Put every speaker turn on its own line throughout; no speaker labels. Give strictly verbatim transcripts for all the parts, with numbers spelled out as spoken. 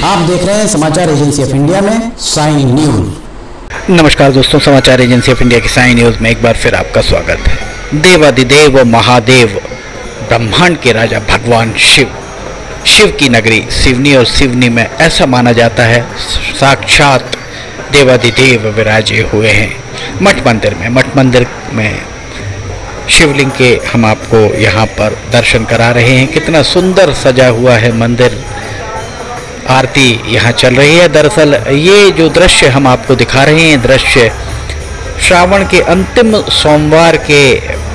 आप देख रहे हैं समाचार एजेंसी ऑफ इंडिया में साइन न्यूज।
नमस्कार दोस्तों, समाचार एजेंसी ऑफ इंडिया की साइन न्यूज में एक बार फिर आपका स्वागत है। देवादिदेव महादेव ब्रह्मांड के राजा भगवान शिव, शिव की नगरी सिवनी और सिवनी में ऐसा माना जाता है साक्षात देवादिदेव विराजे हुए हैं। मठ मंदिर में मठ मंदिर में शिवलिंग के हम आपको यहाँ पर दर्शन करा रहे हैं। कितना सुंदर सजा हुआ है मंदिर, आरती यहाँ चल रही है। दरअसल ये जो दृश्य हम आपको दिखा रहे हैं, दृश्य श्रावण के अंतिम सोमवार के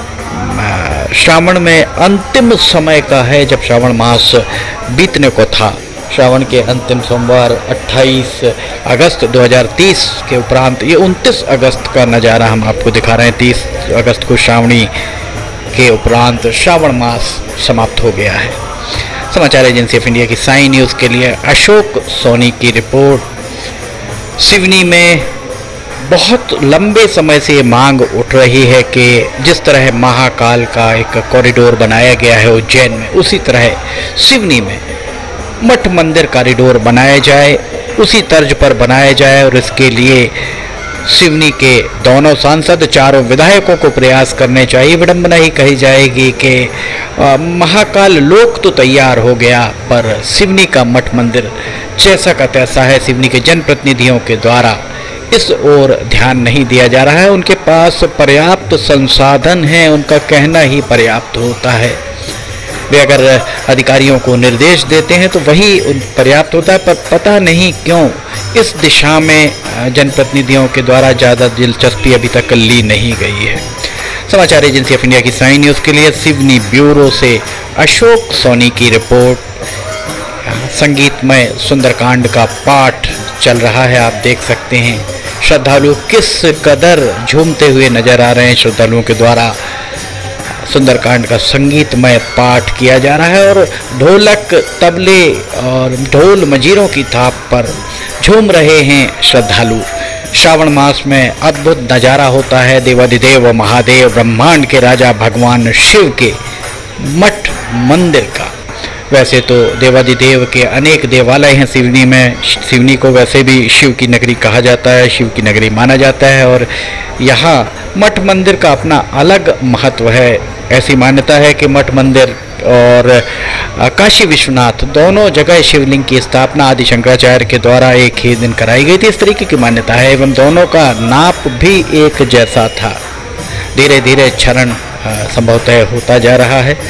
श्रावण में अंतिम समय का है, जब श्रावण मास बीतने को था। श्रावण के अंतिम सोमवार अट्ठाईस अगस्त दो हज़ार तीस के उपरांत ये उनतीस अगस्त का नज़ारा हम आपको दिखा रहे हैं। तीस अगस्त को श्रावणी के उपरांत श्रावण मास समाप्त हो गया है। समाचार एजेंसी ऑफ इंडिया की साइन न्यूज़ के लिए अशोक सोनी की रिपोर्ट। सिवनी में बहुत लंबे समय से मांग उठ रही है कि जिस तरह महाकाल का एक कॉरिडोर बनाया गया है उज्जैन में, उसी तरह सिवनी में मठ मंदिर कॉरिडोर बनाया जाए, उसी तर्ज पर बनाया जाए। और इसके लिए सिवनी के दोनों सांसद, चारों विधायकों को प्रयास करने चाहिए। विडंबना ही कही जाएगी कि महाकाल लोक तो तैयार हो गया, पर सिवनी का मठ मंदिर जैसा का तैसा है। सिवनी के जनप्रतिनिधियों के द्वारा इस ओर ध्यान नहीं दिया जा रहा है। उनके पास पर्याप्त संसाधन हैं, उनका कहना ही पर्याप्त होता है। वे अगर अधिकारियों को निर्देश देते हैं तो वही उन पर्याप्त होता है, पर पता नहीं क्यों इस दिशा में जनप्रतिनिधियों के द्वारा ज़्यादा दिलचस्पी अभी तक ली नहीं गई है। समाचार एजेंसी ऑफ इंडिया की साइन न्यूज़ के लिए सिवनी ब्यूरो से अशोक सोनी की रिपोर्ट। संगीतमय सुंदरकांड का पाठ चल रहा है, आप देख सकते हैं। श्रद्धालु किस कदर झूमते हुए नजर आ रहे हैं। श्रद्धालुओं के द्वारा सुंदरकांड का संगीतमय पाठ किया जा रहा है और ढोलक, तबले और ढोल मजीरों की थाप पर झूम रहे हैं श्रद्धालु। श्रावण मास में अद्भुत नज़ारा होता है देवादिदेव महादेव ब्रह्मांड के राजा भगवान शिव के मठ मंदिर का। वैसे तो देवादिदेव के अनेक देवालय हैं सिवनी में। सिवनी को वैसे भी शिव की नगरी कहा जाता है, शिव की नगरी माना जाता है, और यहाँ मठ मंदिर का अपना अलग महत्व है। ऐसी मान्यता है कि मठ मंदिर और काशी विश्वनाथ दोनों जगह शिवलिंग की स्थापना आदि शंकराचार्य के द्वारा एक ही दिन कराई गई थी, इस तरीके की मान्यता है। एवं दोनों का नाप भी एक जैसा था। धीरे धीरे क्षरण संभवतः होता जा रहा है।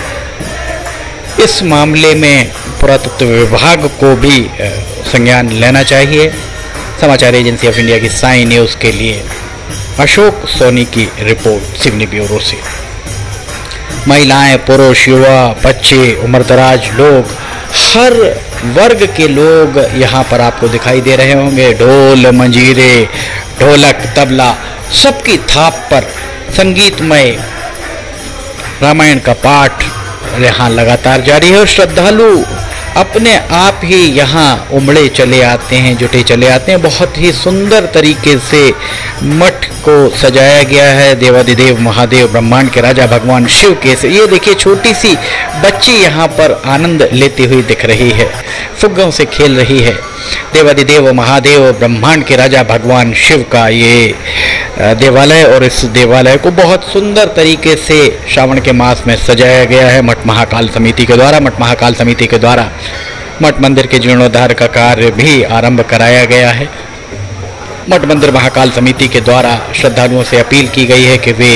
इस मामले में पुरातत्व विभाग को भी संज्ञान लेना चाहिए। समाचार एजेंसी ऑफ इंडिया की साइन न्यूज़ के लिए अशोक सोनी की रिपोर्ट सिवनी ब्यूरो से। महिलाएं, पुरुष, युवा, बच्चे, उम्रदराज लोग, हर वर्ग के लोग यहाँ पर आपको दिखाई दे रहे होंगे। ढोल, मंजीरे, ढोलक, तबला, सबकी थाप पर संगीतमय रामायण का पाठ यहाँ लगातार जारी है और श्रद्धालु अपने आप ही यहाँ उमड़े चले आते हैं, जुटे चले आते हैं। बहुत ही सुंदर तरीके से मठ को सजाया गया है देवादिदेव महादेव ब्रह्मांड के राजा भगवान शिव के से। ये देखिए, छोटी सी बच्ची यहाँ पर आनंद लेती हुई दिख रही है, फुग्गों से खेल रही है। देवादिदेव महादेव ब्रह्मांड के राजा भगवान शिव का ये देवालय, और इस देवालय को बहुत सुंदर तरीके से श्रावण के मास में सजाया गया है मठ महाकाल समिति के द्वारा। मठ महाकाल समिति के द्वारा मठ मंदिर के जीर्णोद्धार का कार्य भी आरंभ कराया गया है। मठ मंदिर महाकाल समिति के द्वारा श्रद्धालुओं से अपील की गई है कि वे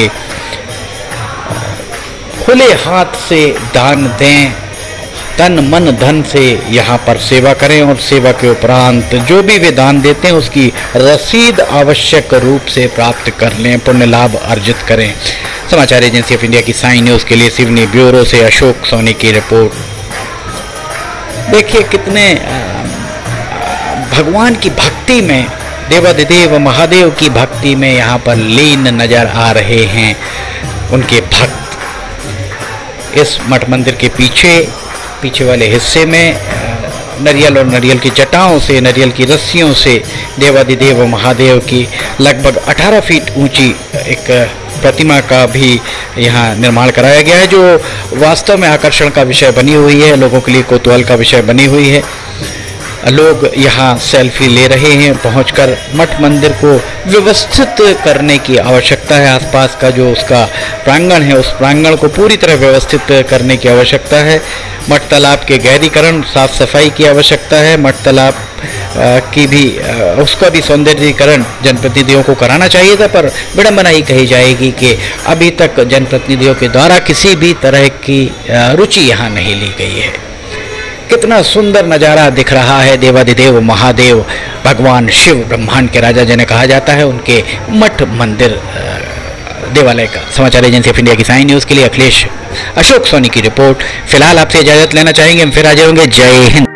खुले हाथ से दान दें, तन मन धन से यहाँ पर सेवा करें, और सेवा के उपरांत जो भी वे दान देते हैं उसकी रसीद आवश्यक रूप से प्राप्त कर लें, पुण्य लाभ अर्जित करें। समाचार एजेंसी ऑफ इंडिया की साइन न्यूज़ के लिए सिवनी ब्यूरो से अशोक सोनी की रिपोर्ट। देखिए, कितने भगवान की भक्ति में, देवादिदेव महादेव की भक्ति में यहाँ पर लीन नजर आ रहे हैं उनके भक्त। इस मठ मंदिर के पीछे पीछे वाले हिस्से में नरियल और नरियल की जटाओं से, नरियल की रस्सियों से देवादिदेव महादेव की लगभग अठारह फीट ऊंची एक प्रतिमा का भी यहाँ निर्माण कराया गया है, जो वास्तव में आकर्षण का विषय बनी हुई है, लोगों के लिए कौतूहल का विषय बनी हुई है। लोग यहाँ सेल्फी ले रहे हैं। पहुंचकर मठ मंदिर को व्यवस्थित करने की आवश्यकता है। आसपास का जो उसका प्रांगण है, उस प्रांगण को पूरी तरह व्यवस्थित करने की आवश्यकता है। मठ तालाब के गहरीकरण, साफ सफाई की आवश्यकता है। मठ तालाब की भी उसका भी सौंदर्यीकरण जनप्रतिनिधियों को कराना चाहिए था, पर विडंबना ही कही जाएगी कि अभी तक जनप्रतिनिधियों के द्वारा किसी भी तरह की रुचि यहाँ नहीं ली गई है। कितना सुंदर नज़ारा दिख रहा है। देवाधिदेव महादेव भगवान शिव, ब्रह्मांड के राजा जिन्हें कहा जाता है, उनके मठ मंदिर देवालय का। समाचार एजेंसी ऑफ इंडिया की साइन न्यूज़ के लिए अखिलेश अशोक सोनी की रिपोर्ट। फिलहाल आपसे इजाज़त लेना चाहेंगे, हम फिर हाजिर होंगे। जय हिंद।